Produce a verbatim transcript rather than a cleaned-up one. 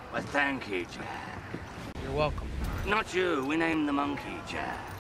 Well, thank you, Jack. You're welcome. Not you. We named the monkey Jack.